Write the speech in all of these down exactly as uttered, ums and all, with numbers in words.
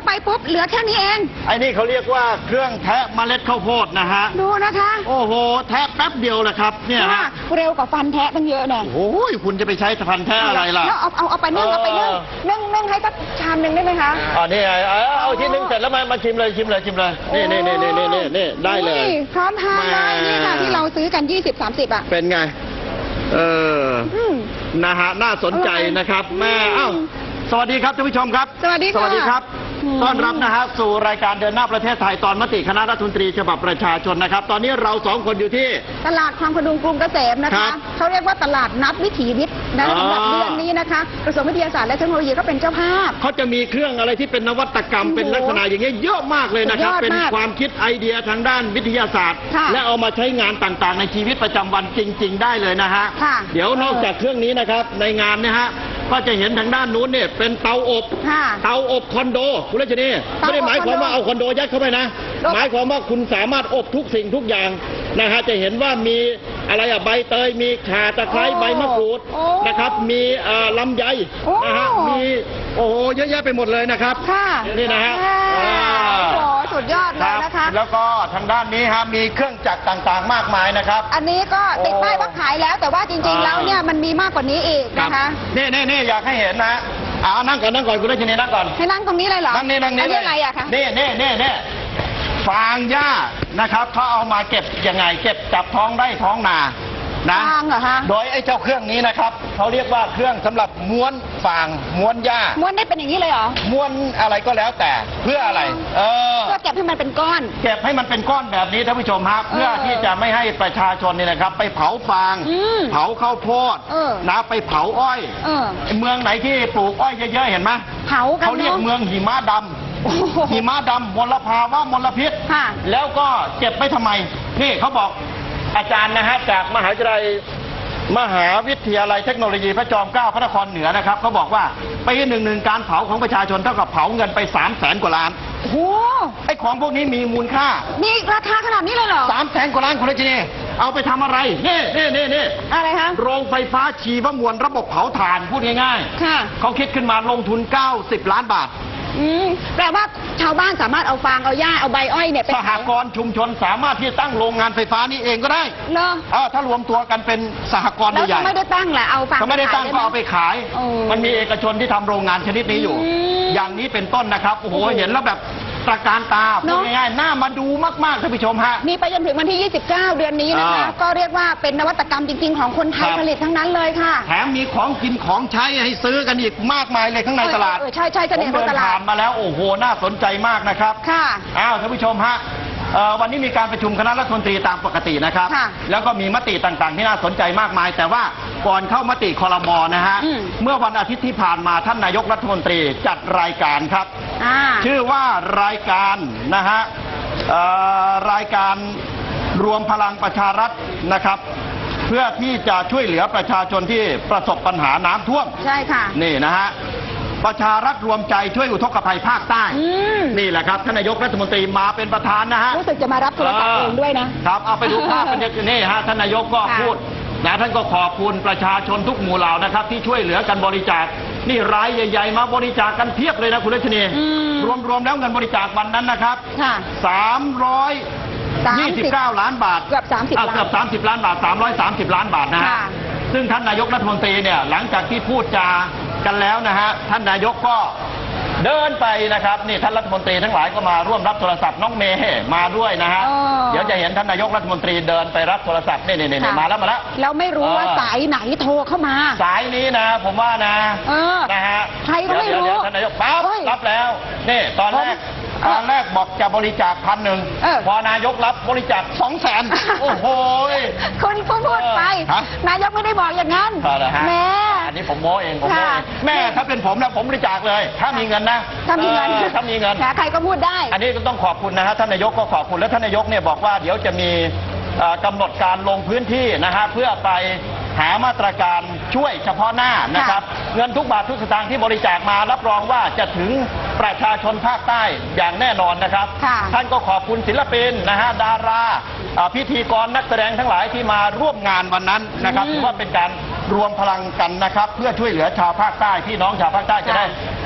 ไปปุ๊บเหลือแค่นี้เองไอ้นี่เขาเรียกว่าเครื่องแทะเมล็ดข้าวโพดนะฮะดูนะคะโอ้โหแทะแป๊บเดียวแหละครับเนี่ยฮะเร็วกว่าฟันแทะตั้งเยอะเนี่ยโอ้ยคุณจะไปใช้ฟันแทะอะไรล่ะเอาเอาเอาไปนึ่งเอาไปนึ่งนึ่งนึ่งให้สักชามหนึ่งได้ไหมคะอ๋อนี่ไงเอาที่นึ่งเสร็จแล้วมามาชิมเลยชิมเลยชิมเลยนี่นี่นี่นี่นี่นี่ได้เลยพร้อมทานเลยนี่ค่ะที่เราซื้อกันยี่สิบสามสิบอ่ะเป็นไงเออนะฮะน่าสนใจนะครับแม่เอ้าสวัสดีครับท่านผู้ชมครับสวัสดีสวัสดีครับต้อนรับนะฮะสู่รายการเดินหน้าประเทศไทยตอนมติคณะรัฐมนตรีฉบับประชาชนนะครับตอนนี้เราสองคนอยู่ที่ตลาดคลองพดุงกรุงเกษมนะคะเขาเรียกว่าตลาดนัดวิถีวิทย์นะสำหรับเดือนนี้นะคะกระทรวงวิทยาศาสตร์และเทคโนโลยีก็เป็นเจ้าภาพเขาจะมีเครื่องอะไรที่เป็นนวัตกรรมเป็นลักษณะอย่างเงี้ยเยอะมากเลยนะครับเป็นความคิดไอเดียทางด้านวิทยาศาสตร์และเอามาใช้งานต่างๆในชีวิตประจำวันจริงๆได้เลยนะฮะเดี๋ยวนอกจากเครื่องนี้นะครับในงานเนี่ยฮะก็จะเห็นทางด้านนู้นเนี่ยเป็นเตาอบเตาอบคอนโดคุณรัชนีไม่ได้หมายความว่าเอาคอนโดยัดเข้าไปนะหมายความว่าคุณสามารถอบทุกสิ่งทุกอย่างนะฮะจะเห็นว่ามีอะไรอะใบเตยมีข่าตะไคร้ใบมะกรูดนะครับมีลำไยนะฮะมีโอ้โหเยอะแยะไปหมดเลยนะครับนี่นะฮะสุดยอดเลยนะคะแล้วก็ทางด้านนี้ฮะมีเครื่องจักรต่างๆมากมายนะครับอันนี้ก็ติดป้ายว่าขายแล้วแต่ว่าจริงๆแล้วเนี่ยมันมีมากกว่านี้อีกนะคะนี่นี่นี่อยากให้เห็นนะเอานั่งก่อนนั่งก่อนคุณรัชนีนั่งก่อนให้นั่งตรงนี้เลยเหรอนั่งนี่นั่งนี่อะไรอะคะนี่นี่นี่นี่ฟางหญ้านะครับเขาเอามาเก็บยังไงเก็บจับท้องได้ท้องนานะฟางเหรอคะโดยไอ้เจ้าเครื่องนี้นะครับเขาเรียกว่าเครื่องสำหรับม้วนฟางม้วนหญ้าม้วนได้เป็นอย่างนี้เลยเหรอม้วนอะไรก็แล้วแต่เพื่ออะไรเออเพื่อเก็บให้มันเป็นก้อนเก็บให้มันเป็นก้อนแบบนี้ท่านผู้ชมครับเพื่อที่จะไม่ให้ประชาชนเนี่ยนะครับไปเผาฟางเผาข้าวโพดนะไปเผาอ้อยเมืองไหนที่ปลูกอ้อยเยอะๆเห็นไหมเผาเขาเรียกเมืองหิมะดำหิมะดำมลภาวะมลพิษแล้วก็เก็บไปทำไมนี่เขาบอกอาจารย์นะฮะจากมหาวิทยาลัยมหาวิทยาลัยเทคโนโลยีพระจอมเกล้าพระนครเหนือนะครับเขาบอกว่าปีหนึ่งหนึ่งการเผาของประชาชนเท่ากับเผาเงินไปสามแสนกว่าล้านโอ้โหไอ้ของพวกนี้มีมูลค่ามีราคาขนาดนี้เลยเหรอสามแสนกว่าล้านคุณรัชนีเอาไปทำอะไรนี่นี่นี่นี่อะไรคะโรงไฟฟ้าชีวมวลระบบเผาถ่านพูดง่ายๆค่ะเขาคิดขึ้นมาลงทุนเก้าสิบล้านบาทอืมแปลว่าชาวบ้านสามารถเอาฟางเอาหญ้าเอาใบอ้อยเนี่ยสหกรณ์ชุมชนสามารถที่จะตั้งโรงงานไฟฟ้านี้เองก็ได้เหรอถ้ารวมตัวกันเป็นสหกรณ์ใหญ่แล้วไม่ได้ตั้งแหละเอาฟางไม่ได้ตั้งก็เอาไปขายมันมีเอกชนที่ทำโรงงานชนิดนี้อยู่อย่างนี้เป็นต้นนะครับโอ้โหเห็นแล้วแบบตระการตาพูดง่ายๆน่ามาดูมากๆท่านผู้ชมฮะมีไปจนถึงวันที่ยี่สิบเก้าเดือนนี้นะคะก็เรียกว่าเป็นนวัตกรรมจริงๆของคนไทยผลิตทั้งนั้นเลยค่ะแถมมีของกินของใช้ให้ซื้อกันอีกมากมายเลยข้างในตลาดใช่ใช่ผมเดินผ่านมาแล้วโอ้โหน่าสนใจมากนะครับค่ะอ้าวท่านผู้ชมฮะวันนี้มีการประชุมคณะรัฐมนตรีตามปกตินะครับแล้วก็มีมติต่างๆที่น่าสนใจมากมายแต่ว่าก่อนเข้ามติครม.นะฮะเมื่อวันอาทิตย์ที่ผ่านมาท่านนายกรัฐมนตรีจัดรายการครับชื่อว่ารายการนะฮะรายการรวมพลังประชารัฐนะครับเพื่อที่จะช่วยเหลือประชาชนที่ประสบปัญหาน้ำท่วมใช่ค่ะนี่นะฮะประชารัฐรวมใจช่วยอุทกภัยภาคใต้นี่แหละครับท่านนายกรัฐมนตรีมาเป็นประธานนะฮะรู้สึกจะมารับโทรศัพท์เองด้วยนะครับเอาไปดูภาพเป็นนี่ฮะท่านนายกก็พูดนะท่านก็ขอบคุณประชาชนทุกหมู่เหล่านะครับที่ช่วยเหลือกันบริจาคนี่รายใหญ่ๆมาบริจาคกันเพียบเลยนะคุณรัชนีรวมๆแล้วเงินบริจาควันนั้นนะครับสามร้อยยี่สิบเก้าล้านบาทเกือบสามสิบล้านเกือบสามสิบล้านบาทสามร้อยสามสิบล้านบาทนะฮะซึ่งท่านนายกรัฐมนตรีเนี่ยหลังจากที่พูดจากันแล้วนะฮะท่านนายกก็เดินไปนะครับนี่ท่านรัฐมนตรีทั้งหลายก็มาร่วมรับโทรศัพท์น้องเมย์มาด้วยนะฮะเดี๋ยวจะเห็นท่านนายกรัฐมนตรีเดินไปรับโทรศัพท์นี่นี่นี่มาแล้วมาแล้วแล้วไม่รู้ว่าสายไหนโทรเข้ามาสายนี้นะผมว่านะนะฮะใครก็ไม่รู้ท่านนายกปั๊บรับแล้วนี่ตอนแรกตอนแรกบอกจะบริจาคพันหนึ่งพอนายกรับบริจาคสองแสนโอ้โหคนพูดพูดไปนายกไม่ได้บอกอย่างนั้นแม่อันนี้ผมโม้เองผมโม้แม่ถ้าเป็นผมนะผมบริจาคเลยถ้ามีเงินนะถ้ามีเงินถ้ามีเงินใครก็พูดได้อันนี้ก็ต้องขอบคุณนะฮะท่านนายกก็ขอบคุณและท่านนายกเนี่ยบอกว่าเดี๋ยวจะมีกำหนดการลงพื้นที่นะฮะเพื่อไปหามาตรการช่วยเฉพาะหน้านะครับเงินทุกบาททุกสตางค์ที่บริจาคมารับรองว่าจะถึงประชาชนภาคใต้อย่างแน่นอนนะครับท่านก็ขอบคุณศิลปินนะฮะดาราพิธีกรนักแสดงทั้งหลายที่มาร่วมงานวันนั้นนะครับถือว่าเป็นการรวมพลังกันนะครับเพื่อช่วยเหลือชาวภาคใต้พี่น้องชาวภาคใต้จะได้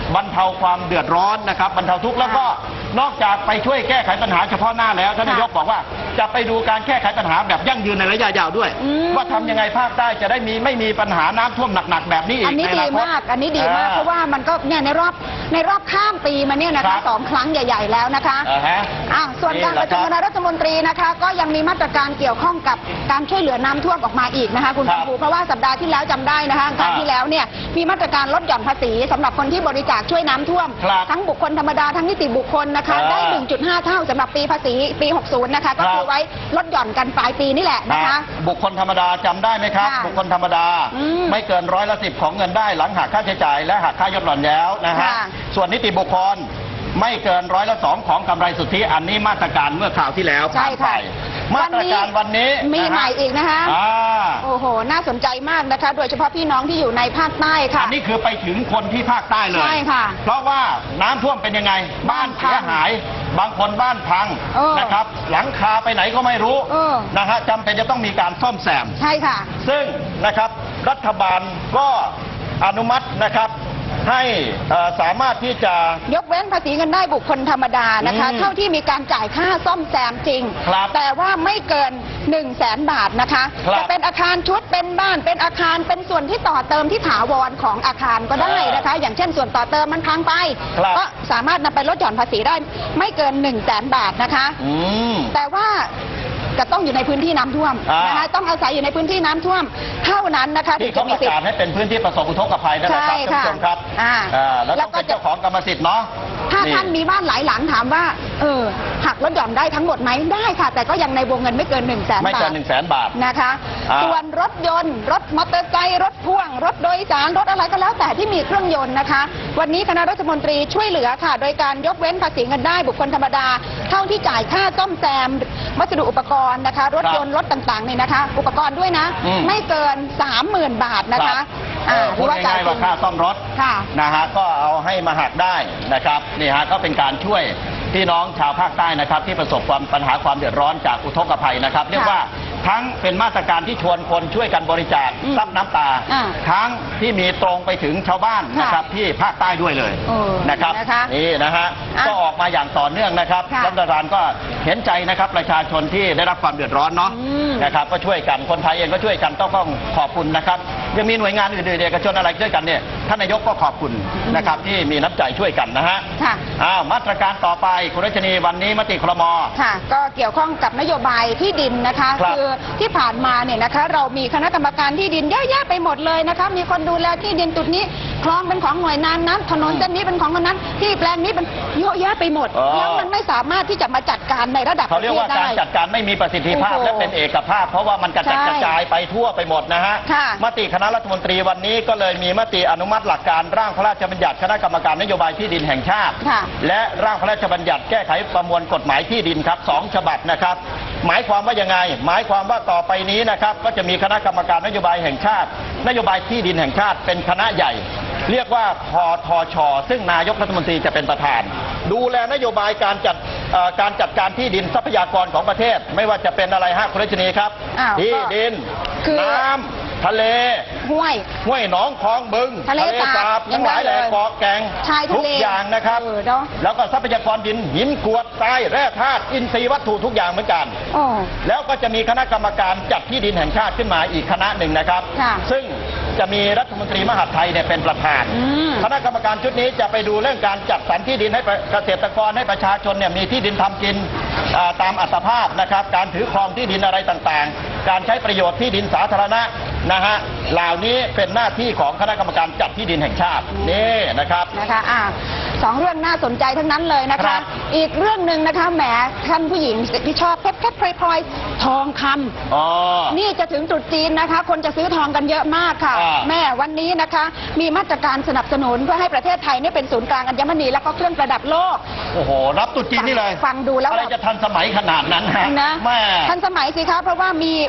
บรรเทาความเดือดร้อนนะครับบรรเทาทุกข์แล้วก็นอกจากไปช่วยแก้ไขปัญหาเฉพาะหน้าแล้วท่านนายกบอกว่าจะไปดูการแก้ไขปัญหาแบบยั่งยืนในระยะยาวด้วยว่าทำยังไงภาคใต้จะได้มีไม่มีปัญหาน้ำท่วมหนักๆแบบนี้อีกอันนี้ดีมากอันนี้ดีมากเพราะว่ามันก็เนี่ยในรอบในรอบข้ามปีมาเนี่ยนะคะสองครั้งใหญ่ ๆแล้วนะคะอ่าส่วนการประชุมคณะรัฐมนตรีนะคะก็ยังมีมาตรการเกี่ยวข้องกับการช่วยเหลือน้ำท่วมออกมาอีกนะคะคุณครูเพราะว่าสัปดาห์ที่แล้วจำได้นะคะครั้งที่แล้วเนี่ยมีมาตรการลดหย่อนภาษีสำหรับคนที่บริจาคช่วยน้ำท่วมทั้งบุคคลธรรมดาทั้งนิติบุคคลนะคะได้ หนึ่งจุดห้า เท่าสำหรับปีภาษีปีหกสิบนะคะก็คือไว้ลดหย่อนกันปลายปีนี่แหละนะคะบุคคลธรรมดาจำได้ไหมครับบุคคลธรรมดาไม่เกินร้อยละสิบของเงินได้หลังหักค่าใช้จ่ายและหักค่ายดหย่อนแล้วนะฮะส่วนนิติบุคคลไม่เกินร้อยละสองของกำไรสุทธิอันนี้มาตรการเมื่อข่าวที่แล้วผ่านไปมาตรการวันนี้มีใหม่อีกนะคะโอ้โหน่าสนใจมากนะคะโดยเฉพาะพี่น้องที่อยู่ในภาคใต้ค่ะอันนี้คือไปถึงคนที่ภาคใต้เลยใช่ค่ะเพราะว่าน้ำท่วมเป็นยังไงบ้านเสียหายบางคนบ้านพังนะครับหลังคาไปไหนก็ไม่รู้นะฮะจำเป็นจะต้องมีการซ่อมแซมใช่ค่ะซึ่งนะครับรัฐบาลก็อนุมัตินะครับให้สามารถที่จะยกเว้นภาษีเงินได้บุคคลธรรมดานะคะเท่าที่มีการจ่ายค่าซ่อมแซมจริงแต่ว่าไม่เกินหนึ่งแสนบาทนะคะจะเป็นอาคารชุดเป็นบ้านเป็นอาคารเป็นส่วนที่ต่อเติมที่ถาวรของอาคารก็ได้นะคะอย่างเช่นส่วนต่อเติมมันพังไปก็สามารถนำไปลดหย่อนภาษีได้ไม่เกินหนึ่งแสนบาทนะคะแต่ว่าจะต้องอยู่ในพื้นที่น้ำท่วมนะคะต้องอาศัยอยู่ในพื้นที่น้ำท่วมเท่านั้นนะคะที่เขาประกาศให้เป็นพื้นที่ประสบอุทกภัยนั่นแหละครับท่านผู้ชมครับแล้วต้องเป็นเจ้าของกรรมสิทธิ์เนาะถ้าท่านมีบ้านหลายหลังถามว่าเออหักลดหย่อนได้ทั้งหมดไหมได้ค่ะแต่ก็ยังในวงเงินไม่เกินหนึ่งแสนบาทไม่เกินหนึ่งแสนบาทนะคะส่วนรถยนต์รถมอเตอร์ไซค์รถพ่วงรถโดยสารรถอะไรก็แล้วแต่ที่มีเครื่องยนต์นะคะวันนี้คณะรัฐมนตรีช่วยเหลือค่ะโดยการยกเว้นภาษีเงินได้บุคคลธรรมดาเท่าที่จ่ายค่าซ่อมแซมวัสดุอุปกรณ์นะคะรถยนต์รถต่างๆเนี่ยนะคะอุปกรณ์ด้วยนะไม่เกิน สามหมื่น บาทนะคะพูดง่ายๆว่าค่าซ่อมรถนะฮะก็เอาให้มาหักได้นะครับนี่ฮะก็เป็นการช่วยพี่น้องชาวภาคใต้นะครับที่ประสบความปัญหาความเดือดร้อนจากอุทกภัยนะครับเรียกว่าทั้งเป็นมาตรการที่ชวนคนช่วยกันบริจาคซับน้ำตาทั้งที่มีตรงไปถึงชาวบ้านนะครับที่ภาคใต้ด้วยเลยนะครับนี่นะฮะก็ออกมาอย่างต่อเนื่องนะครับรัฐบาลก็เห็นใจนะครับประชาชนที่ได้รับความเดือดร้อนเนาะนะครับก็ช่วยกันคนไทยเองก็ช่วยกันต้องต้องขอบคุณนะครับยังมีหน่วยงานอื่นๆเอกชนอะไรช่วยกันเนี่ยท่านนายกก็ขอบคุณนะครับที่มีน้ำใจช่วยกันนะฮะอ้าวมาตรการต่อไปคุณรัชนีวันนี้มติครม. ค่ะก็เกี่ยวข้องกับนโยบายที่ดินนะคะคือที่ผ่านมาเนี่ยนะคะเรามีคณะกรรมการที่ดินเยอะแยะไปหมดเลยนะคะมีคนดูแลที่ดินจุดนี้คลองเป็นของหน่วยงานนั้นถนนเส้นนี้เป็นของคนนั้นที่แปลงนี้เป็นเยอะแยะไปหมดแล้วมันไม่สามารถที่จะมาจัดการในระดับเขาเรียกว่าการจัดการไม่มีประสิทธิภาพและเป็นเอกภาพเพราะว่ามันกระจัดกระจายไปทั่วไปหมดนะฮะมติคณะรัฐมนตรีวันนี้ก็เลยมีมติอนุมัติหลักการร่างพระราชบัญญัติคณะกรรมการนโยบายที่ดินแห่งชาติและร่างพระราชบัญญัติแก้ไขประมวลกฎหมายที่ดินครับสองฉบับนะครับหมายความว่ายังไงหมายความว่าต่อไปนี้นะครับก็จะมีคณะกรรมการนโยบายแห่งชาตินโยบายที่ดินแห่งชาติเป็นคณะใหญ่เรียกว่าพทช.ซึ่งนายกรัฐมนตรีจะเป็นประธานดูแลนโยบายการจัดการจัดการที่ดินทรัพยากรของประเทศไม่ว่าจะเป็นอะไรฮะคุณรัชนีครับที่ดินน้ำทะเลห้วยห้วยหนองคลองบึงทะเลสาบทั้งหลายแหล่เกาะแก่งทุกอย่างนะครับแล้วก็ทรัพยากรดินหินกรวดทรายแร่ธาตุอินทรีย์วัตถุทุกอย่างเหมือนกันแล้วก็จะมีคณะกรรมการจัดที่ดินแห่งชาติขึ้นมาอีกคณะหนึ่งนะครับซึ่งจะมีรัฐมนตรีมหาดไทยเนี่ยเป็นประธานคณะกรรมการชุดนี้จะไปดูเรื่องการจัดสรรที่ดินให้เกษตรกรให้ประชาชนเนี่ยมีที่ดินทำกินตามอัตภาพนะครับการถือครองที่ดินอะไรต่างๆการใช้ประโยชน์ที่ดินสาธารณะนะฮะเหล่านี้เป็นหน้าที่ของคณะกรรมการจัดที่ดินแห่งชาตินี่นะครับนะคะอ่าสองเรื่องน่าสนใจทั้งนั้นเลยนะคะอีกเรื่องหนึ่งนะคะแหมท่านผู้หญิงที่ชอบเพชรเพชรพลอยทองคำอ๋อนี่จะถึงตรุษจีนนะคะคนจะซื้อทองกันเยอะมากค่ะแม่วันนี้นะคะมีมาตรการสนับสนุนเพื่อให้ประเทศไทยนี่เป็นศูนย์กลางอัญมณีและก็เครื่องประดับโลกโอ้โหรับตรุษจีนนี่เลยฟังดูแล้วอะไรจะทันสมัยขนาดนั้นฮะนะแม่ทันสมัยสิคะเพราะว่ามี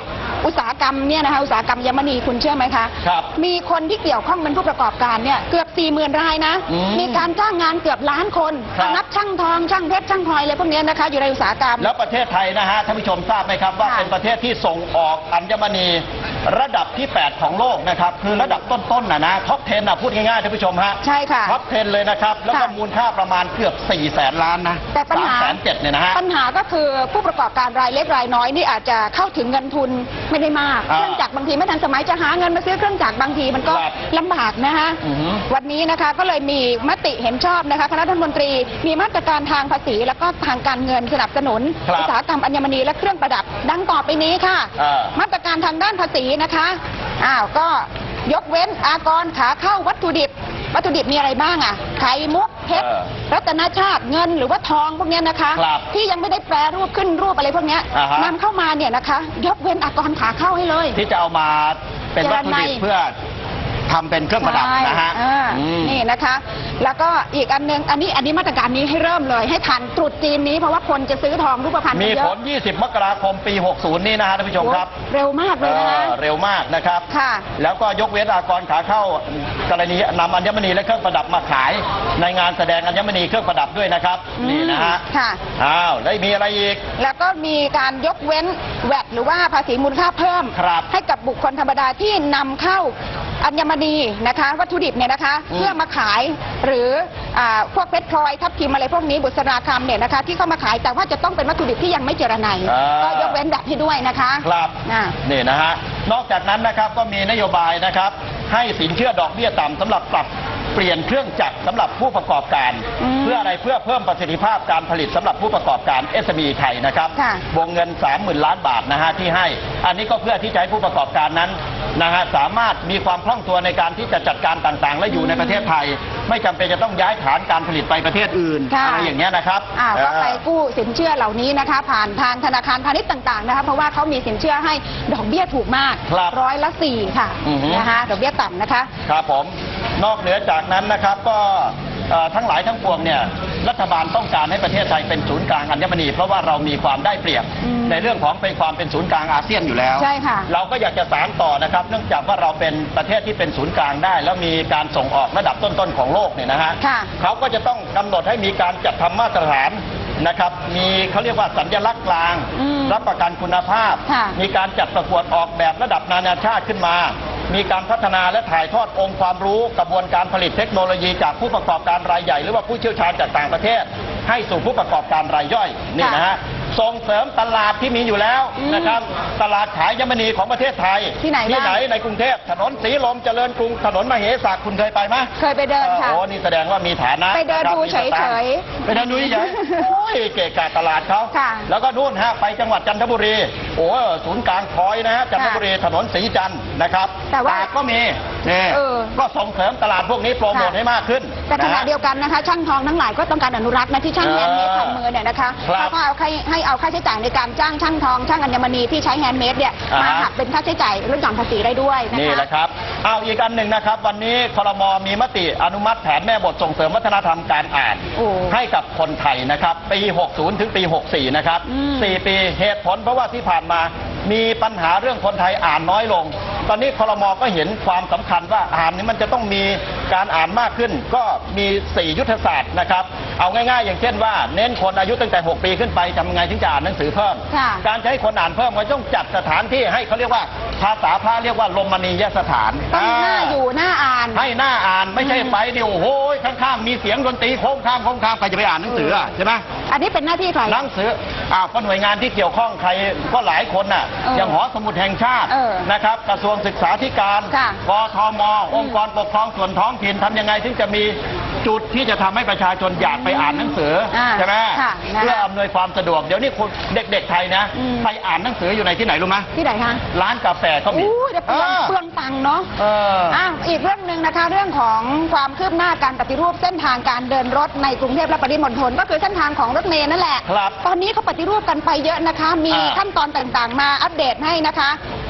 อุตสาหกรรมเนี่ยนะคะอุตสาหกรรมอัญมณีคุณเชื่อไหมคะครับมีคนที่เกี่ยวข้องเป็นผู้ประกอบการเนี่ยเกือบสี่หมื่นรายนะมีการจ้างงานเกือบล้านคนนับช่างทองช่างเพชรช่างพลอยอะไรพวกนี้นะคะอยู่ในอุตสาหกรรมแล้วประเทศไทยนะฮะท่านผู้ชมทราบไหมครับว่าเป็นประเทศที่ส่งออกอัญมณีระดับที่แปดของโลกนะครับคือระดับต้นๆนะนะท็อปสิบนะพูดง่ายๆท่านผู้ชมฮะใช่ค่ะท็อปสิบเลยนะครับแล้วก็มูลค่าประมาณเกือบสี่แสนล้านนะแต่ปัญหาสามแสนเจ็ดเนี่ยนะฮะปัญหาก็คือผู้ประกอบการรายเล็กรายน้อยนี่อาจจะเข้าถึงเงินทุนไม่ได้มากเครื่องจักรบางทีไม่ทันสมัยจะหาเงินมาซื้อเครื่องจักรบางทีมันก็ลำบากนะคะวันนี้นะคะก็เลยมีมติเห็นชอบนะคะคณะรัฐมนตรีมีมาตรการทางภาษีแล้วก็ทางการเงินสนับสนุนอุตสาหกรรมอัญมณีและเครื่องประดับดังต่อไปนี้ค่ะมาตรการทางด้านภาษีนะคะอ้าวก็ยกเว้นอากรขาเข้าวัตถุดิบวัตถุดิบมีอะไรบ้างอ่ะไข่มุกเพชรรัตนชาติเงินหรือว่าทองพวกนี้นะคะที่ยังไม่ได้แปรรูปขึ้นรูปอะไรพวกนี้นำเข้ามาเนี่ยนะคะยกเว้นอากรขาเข้าให้เลยที่จะเอามาเป็นวัตถุดิบเพื่อทำเป็นเครื่องประดับนะฮะนี่นะคะแล้วก็อีกอันนึงอันนี้อันนี้มาตรการนี้ให้เริ่มเลยให้ทันตรุษจีนนี้เพราะว่าคนจะซื้อทองรูปพรรณมีผลยี่สิบมกราคมปีหกสิบนี่นะฮะท่านผู้ชมครับเร็วมากเลยนะคะเร็วมากนะครับค่ะแล้วก็ยกเว้นอากรขาเข้ากรณีนำอัญมณีและเครื่องประดับมาขายในงานแสดงอัญมณีเครื่องประดับด้วยนะครับนี่นะฮะค่ะอ้าวแล้วมีอะไรอีกแล้วก็มีการยกเว้นแวตหรือว่าภาษีมูลค่าเพิ่มให้กับบุคคลธรรมดาที่นำเข้าอัญมณีนะคะวัตถุดิบเนี่ยนะคะเพื่อมาขายหรือพวกเพชรพลอยทับทิมอะไรพวกนี้บุษราคำเนี่ยนะคะที่เข้ามาขายแต่ว่าจะต้องเป็นวัตถุดิบที่ยังไม่เจรไนก็ยกเว้นแบบให้ด้วยนะคะครับนี่นะฮะนอกจากนั้นนะครับก็มีนโยบายนะครับให้สินเชื่อดอกเบี้ยต่ำสำหรับปรับเปลี่ยนเครื่องจักรสำหรับผู้ประกอบการเพื่ออะไรเพื่อเพิ่มประสิทธิภาพการผลิตสำหรับผู้ประกอบการ เอส เอ็ม อี ไทยนะครับวงเงิน สามหมื่น ล้านบาทนะฮะที่ให้อันนี้ก็เพื่อที่จะให้ผู้ประกอบการนั้นนะฮะสามารถมีความคล่องตัวในการที่จะจัดการต่างๆและอยู่ในประเทศไทยไม่จำเป็นจะต้องย้ายฐานการผลิตไปประเทศอื่นอะไรอย่างเงี้ยนะครับก็ไปกู้สินเชื่อเหล่านี้นะคะผ่านทางธนาคารพาณิชย์ต่างๆนะคะเพราะว่าเขามีสินเชื่อให้ดอกเบี้ยถูกมากร้อยละสี่ค่ะนะคะดอกเบี้ยต่ำนะคะครับผมนอกเหนือจากนั้นนะครับก็ทั้งหลายทั้งปวงเนี่ยรัฐบาลต้องการให้ประเทศไทยเป็นศูนย์กลางอัญมณีเพราะว่าเรามีความได้เปรียบในเรื่องของเป็นความเป็นศูนย์กลางอาเซียนอยู่แล้วใช่ค่ะเราก็อยากจะสานต่อนะครับเนื่องจากว่าเราเป็นประเทศที่เป็นศูนย์กลางได้แล้วมีการส่งออกระดับต้นๆของโลกเนี่ยนะฮะเขาก็จะต้องกำหนดให้มีการจัดทำมาตรฐานนะครับมีเขาเรียกว่าสัญลักษณ์กลางรับประกันคุณภาพมีการจัดประกวดออกแบบระดับนานาชาติขึ้นมามีการพัฒนาและถ่ายทอดองค์ความรู้กระบวนการผลิตเทคโนโลยีจากผู้ประกอบการรายใหญ่หรือว่าผู้เชี่ยวชาญจากต่างประเทศให้สู่ผู้ประกอบการรายย่อยนี่นะฮะส่งเสริมตลาดที่มีอยู่แล้วนะครับตลาดขายอัญมณีของประเทศไทยที่ไหนที่ไหนในกรุงเทพถนนสีลมเจริญกรุงถนนมเหสักคุณเคยไปไหมเคยไปเดินค่ะโอ้นี่แสดงว่ามีฐานะไปเดินดูเฉยๆไปเดินดูเฉยๆโอ้ยเกะกะตลาดเขาแล้วก็นู่นฮะไปจังหวัดจันทบุรีโอ้ศูนย์กลางคอยนะฮะจันทบุรีถนนศรีจันทร์นะครับแต่ว่าก็มีนี่ก็ส่งเสริมตลาดพวกนี้โปรโมทให้มากขึ้นแต่ขณะเดียวกันนะคะช่างทองทั้งหลายก็ต้องการอนุรักษ์นะที่ช่างแฮนด์เมดทำมือเนี่ยนะคะแล้วก็เอาให้เอาค่าใช้จ่ายในการจ้างช่างทองช่างอัญมณีที่ใช้แฮนด์เมดเนี่ยมาหักเป็นค่าใช้จ่ายลดหย่อนภาษีได้ด้วยนะคะนี่แหละครับเอาอีกอันหนึ่งนะครับวันนี้ครม.มีมติอนุมัติแผนแม่บทส่งเสริมวัฒนธรรมการอ่านให้กับคนไทยนะครับปีหกสิบถึงปีหกสิบสี่นะครับสี่ปีเหตุผลเพราะว่าที่ผ่านมามีปัญหาเรื่องคนไทยอ่านน้อยลงตอนนี้ครม.ก็เห็นความสำคัญว่าอ่านนี้มันจะต้องมีการอ่านมากขึ้นก็มีสี่ยุทธศาสตร์นะครับเอาง่ายๆอย่างเช่นว่าเน้นคนอายุตั้งแต่หกปีขึ้นไปทำยังไงถึงจะอ่านหนังสือเพิ่มการใช้คนอ่านเพิ่มก็ต้องจัดสถานที่ให้เขาเรียกว่าภาษาพระเรียกว่าลมณียสถานต้องหน้าอยู่หน้าอ่านให้หน้าอ่านไม่ใช่ไปเดี๋ยวโอ้โหข้างๆมีเสียงดนตรีโค้งข้ามโค้งข้ามใครจะไปอ่านหนังสือใช่ไหมอันนี้เป็นหน้าที่ใครหนังสืออ้าวก็หน่วยงานที่เกี่ยวข้องใครก็หลายคนน่ะอย่างหอสมุดแห่งชาตินะครับกระทรวงศึกษาธิการกทม.องค์กรปกครองส่วนท้องถิ่นทำยังไงถึงจะมีจุดที่จะทำให้ประชาชนอยากไปอ่านหนังสือใช่ไหมเพื่ออำนวยความสะดวกเดี๋ยวนี้คุณเด็กๆไทยนะไปอ่านหนังสืออยู่ในที่ไหนรู้ไหมที่ไหนคะร้านกาแฟเขามีเปลืองตังค์เนาะอ่าอีกเรื่องหนึ่งนะคะเรื่องของความคืบหน้าการปฏิรูปเส้นทางการเดินรถในกรุงเทพและปริมณฑลก็คือเส้นทางของรถเมล์นั่นแหละตอนนี้เขาปฏิรูปกันไปเยอะนะคะมีขั้นตอนต่างๆมาอัปเดตให้นะคะ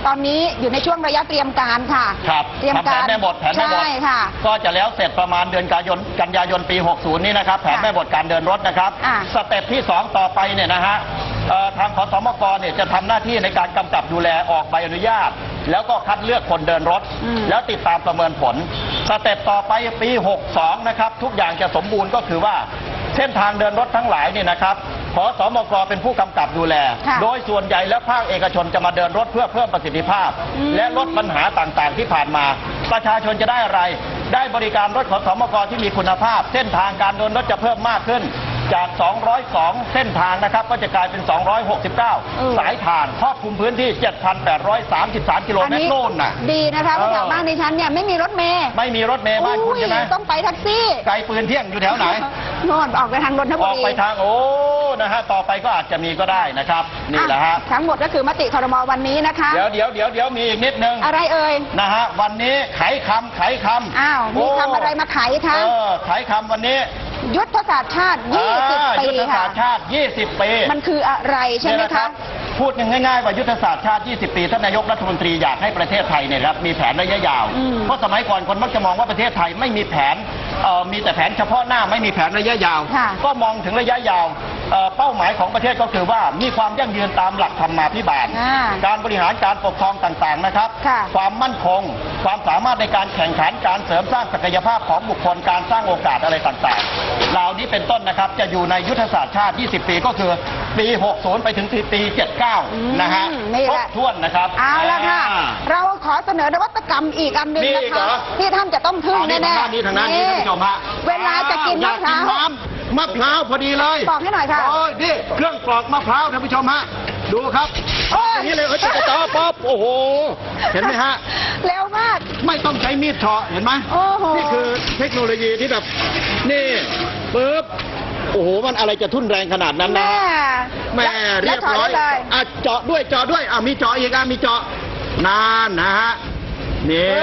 ตอนนี้อยู่ในช่วงระยะเตรียมการค่ะครับเตรียมทำแผการนแม่บทแผนแม่บทใช่ค่ะก็จะแล้วเสร็จประมาณเดือนกันยายนกันยายนปี หกสิบ นี้นะครับแผนค่ะแม่บทการเดินรถนะครับอ่าสเต็ปที่สองต่อไปเนี่ยนะฮะเอ่อทางขสมกเนี่ยจะทำหน้าที่ในการกำกับดูแลออกใบอนุญาต แล้วก็คัดเลือกคนเดินรถอืมแล้วติดตามประเมินผล สเต็ปต่อไปปี หกสิบสอง นะครับทุกอย่างจะสมบูรณ์ก็คือว่าเส้นทางเดินรถทั้งหลายเนี่ยนะครับขสมกเป็นผู้กำกับดูแลค่ะโดยส่วนใหญ่แล้วภาคเอกชนจะมาเดินรถเพื่อเพิ่มประสิทธิภาพอืมและลดปัญหาต่างๆที่ผ่านมา ประชาชนจะได้อะไร ได้บริการรถขสมกที่มีคุณภาพ เส้นทางการเดินรถจะเพิ่มมากขึ้น จาก สองร้อยสอง เส้นทางนะครับก็จะกลายเป็น สองร้อยหกสิบเก้าเออสายทางครอบคลุมพื้นที่ เจ็ดพันแปดร้อยสามสิบสาม กิโลอันเมตรนี้โน่นน่ะดีนะคะเพราะเออแถวบ้านดิฉันเนี่ยไม่มีรถเมล์ไม่มีรถเมล์บ้านคุณใช่ไหมอุ้ยต้องไปแท็กซี่ไกลปืนเที่ยงอยู่แถวไหนโน่นออกไปทางนนทอบุอกรีไปทางโอ้นะฮะต่อไปก็อาจจะมีก็ได้นะครับนี่แหละฮะอ่ทั้งหมดก็คือมติครมวันนี้นะคะเดี๋ยวเดี๋ยวเดี๋ยวเดี๋ยวมีอีกนิดนึงอะไรเอ่ยนะฮะวันนี้ไขคำไขคำอ้าวมีคำอะไรมาไขคะเออไขคำวันนี้ยุทธศาสตร์ชาติ ยี่สิบอ่าปียุทธศาค่ะสตร์ชาติ ยี่สิบ ปีมันคืออะไรใช่ไหมเนี่ยนคะรับพูดง่ายๆว่ายุทธศาสตร์ชาติ ยี่สิบ ปีท่านนายกรัฐมนตรีอยากให้ประเทศไทยเนี่ยครับมีแผนระยะยาวอืมเพราะสมัยก่อนคนมักจะมองว่าประเทศไทยไม่มีแผนเอ่อมีแต่แผนเฉพาะหน้าไม่มีแผนระยะยาวค่ะก็มองถึงระยะยาวเอ่อเป้าหมายของประเทศก็คือว่ามีความยั่งยืนตามหลักธรรมาภิบาลอ่าการบริหารการปกครองต่างๆนะครับค่ะความมั่นคง ความสามารถในการแข่งขันการเสริมสร้างศักยภาพของบุคคลการสร้างโอกาสอะไรต่างๆเหล่านี้เป็นต้นนะครับจะอยู่ในยุทธศาสตร์ชาติ ยี่สิบ ปีก็คือปี หกสิบ ไปถึงปี เจ็ดสิบเก้าอืมนะฮะนี่ครแหบละถ้วนนะครับเอาละค่ะอ่าเราขอเสนอนวัตกรรมอีกอันหนึ่งนี่นะอีกเหรคะอที่ท่านจะต้องทึ่งเอานี่แน่ทางด้านนี้ทางด้านนี้ท่านผู้ชมฮะเวลาจะกินมะพร้าวอยกกินน้ำมะพร้าวพอดีเลยปอกให้หน่อยค่ะโอ้ยนี่เครื่องปลอกมะพร้าวท่านผู้ชมฮะดูครับโอ้ยอย่างนี้เลยเออจะจ่อป๊อบโอ้โหเห็นไหมฮะเร็วมากไม่ต้องใช้มีดเฉาะเห็นไหมโอ้โหนี่คือเทคโนโลยีที่แบบนี่ปึ๊บโอ้โหมันอะไรจะทุ่นแรงขนาดนั้นนะแม่แม่เรียบร้อยและถได้เลยอ่ะเจาะด้วยเจาะด้วยอ่ะมีเจาะอีกอ่ะมีเจาะนานนะฮะนี่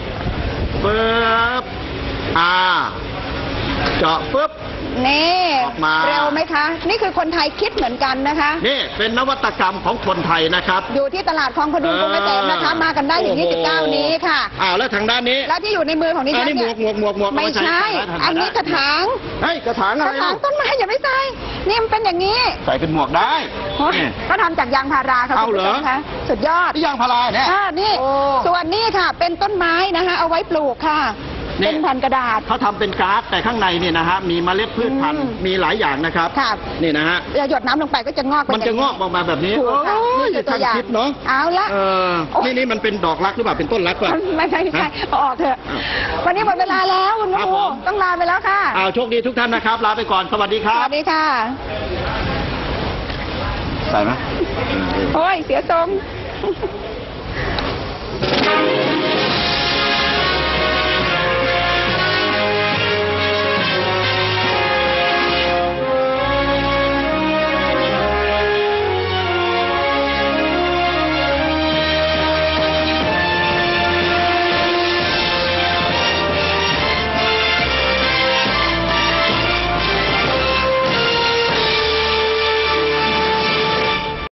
ปึ๊บอ่าเจาะปึ๊บนี่ออกมาเร็วไหมคะ นี่คือคนไทยคิดเหมือนกันนะคะนี่เป็นนวัตกรรมของคนไทยนะครับอยู่ที่ตลาดคลองพดุงกรุงเกษมนะคะ มากันได้ถึงยี่สิบเก้านี้ค่ะอ้าวแล้วทางด้านนี้แล้วที่อยู่ในมือของดิอัฉันนนี้หมเนี่วย กหมวกหมวกหมวกไม่ใช่เาาใส่อันนี้กระถางเฮ้ยกระถางกอะไรระถางต้นไม้อย่าไม่ใส่นี่มันเป็นอย่างนี้ใส่เป็นหมวกได้โอ้ยนี่ก็ทำจากยางพาราค่ะเอาคุณเหรผู้อชมคะสุดยอดนี่ยางพาราเนี่ยอ่านี่โอ้ส่วนนี้ค่ะ เป็นต้นไม้นะคะ เอาไว้ปลูกค่ะนี่เป็นแผ่นกระดาษเขาทำเป็นการ์ดแต่ข้างในเนี่ยนะฮะมีเมล็ดพืชพันธุ์อืมมีหลายอย่างนะครับครับนี่นะฮะเราหยดน้ำลงไปก็จะงอกเป็มันจะงอกออกมาแบบนี้ถูกค่ะโอ้ยนี่คือตัวอย่างช่างคิดเนาะเอาละเออโอ้ยนี่นี่มันเป็นดอกรักหรือเปล่าเป็นต้นรักป่ะไม่ใช่ไม่ใช่ฮะเอาออกเถอะอ้าววันนี้หมดเวลาแล้วคุณครับครูผมต้องลาไปแล้วค่ะอ้าวโชคดีทุกท่านนะครับ ลาไปก่อนสวัสดีคสรับวัสดีค่ะใส่ไหมโอ้ย เสียทรง